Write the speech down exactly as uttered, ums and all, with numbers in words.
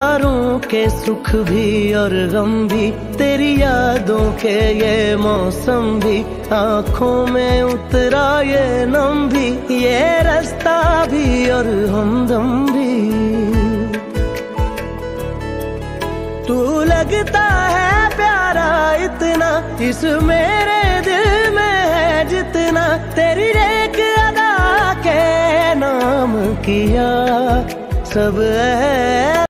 यारों के सुख भी और गम भी, तेरी यादों के ये मौसम भी, आँखों में उतरा ये नम भी, ये रास्ता भी और हमदम भी। तू लगता है प्यारा इतना, इस मेरे दिल में है जितना, तेरी एक अदा के नाम किया सब है।